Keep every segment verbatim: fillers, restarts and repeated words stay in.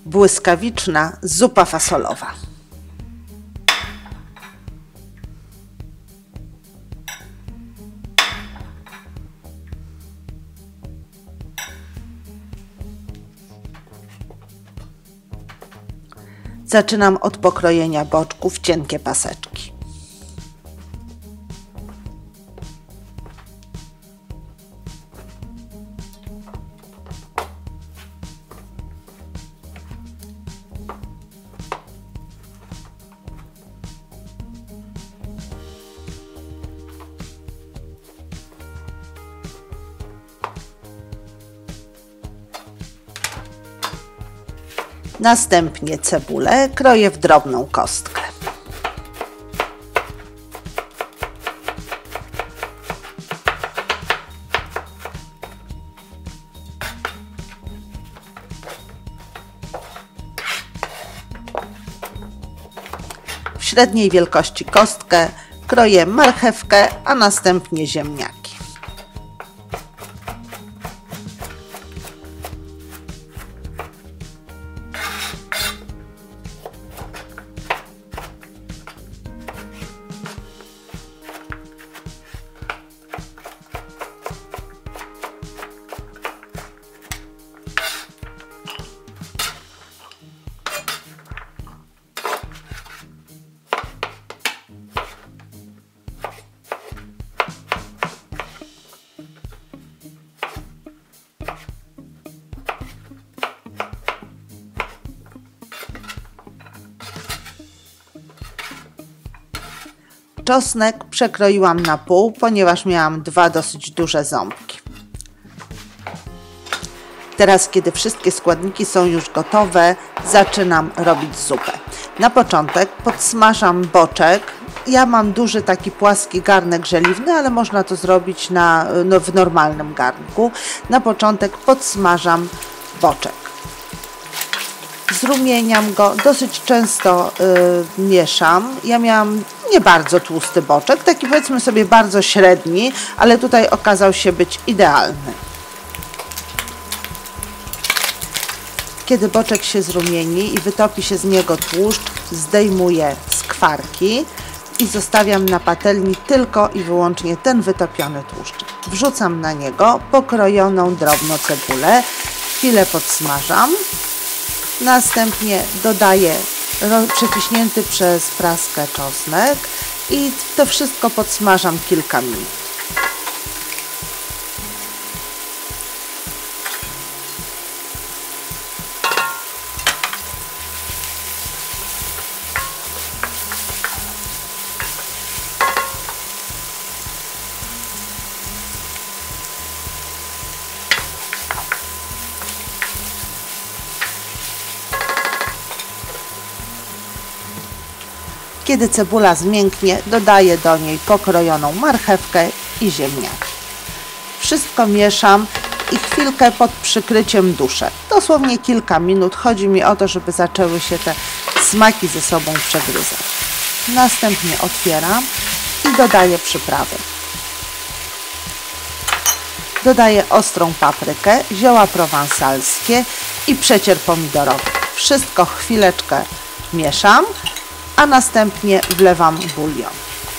błyskawiczna zupa fasolowa. Zaczynam od pokrojenia boczków w cienkie paseczki. Następnie cebulę kroję w drobną kostkę. W średniej wielkości kostkę kroję marchewkę, a następnie ziemniaki. Czosnek przekroiłam na pół, ponieważ miałam dwa dosyć duże ząbki. Teraz, kiedy wszystkie składniki są już gotowe, zaczynam robić zupę. Na początek podsmażam boczek. Ja mam duży taki płaski garnek żeliwny, ale można to zrobić na, no, w normalnym garnku. Na początek podsmażam boczek. Zrumieniam go, dosyć często y, mieszam. Ja miałam nie bardzo tłusty boczek, taki powiedzmy sobie bardzo średni, ale tutaj okazał się być idealny. Kiedy boczek się zrumieni i wytopi się z niego tłuszcz, zdejmuję skwarki i zostawiam na patelni tylko i wyłącznie ten wytopiony tłuszcz. Wrzucam na niego pokrojoną drobno cebulę, chwilę podsmażam. Następnie dodaję przeciśnięty przez praskę czosnek i to wszystko podsmażam kilka minut. Kiedy cebula zmięknie, dodaję do niej pokrojoną marchewkę i ziemniaki. Wszystko mieszam i chwilkę pod przykryciem duszę. Dosłownie kilka minut. Chodzi mi o to, żeby zaczęły się te smaki ze sobą przegryzać. Następnie otwieram i dodaję przyprawy. Dodaję ostrą paprykę, zioła prowansalskie i przecier pomidorowy. Wszystko chwileczkę mieszam, a następnie wlewam bulion.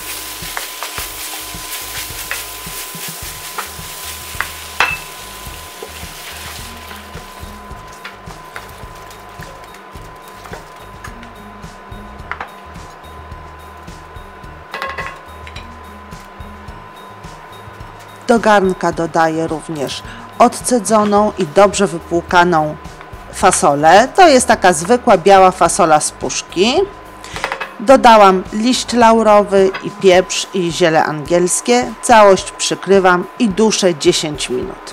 Do garnka dodaję również odcedzoną i dobrze wypłukaną fasolę. To jest taka zwykła biała fasola z puszki. Dodałam liść laurowy i pieprz i ziele angielskie. Całość przykrywam i duszę dziesięć minut.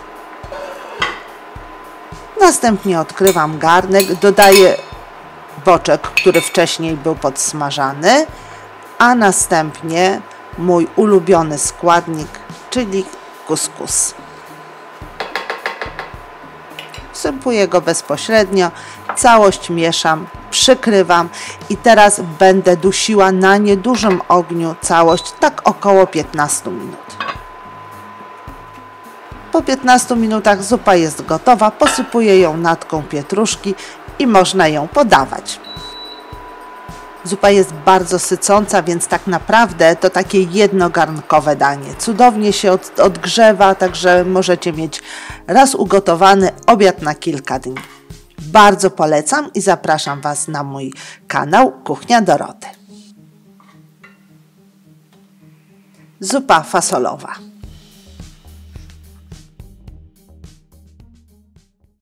Następnie odkrywam garnek, dodaję boczek, który wcześniej był podsmażany, a następnie mój ulubiony składnik, czyli kuskus. Wsypuję go bezpośrednio, całość mieszam, przykrywam i teraz będę dusiła na niedużym ogniu całość, tak około piętnaście minut. po piętnastu minutach zupa jest gotowa, posypuję ją natką pietruszki i można ją podawać. Zupa jest bardzo sycąca, więc tak naprawdę to takie jednogarnkowe danie. Cudownie się od, odgrzewa, także możecie mieć raz ugotowany obiad na kilka dni. Bardzo polecam i zapraszam Was na mój kanał Kuchnia Doroty. Zupa fasolowa.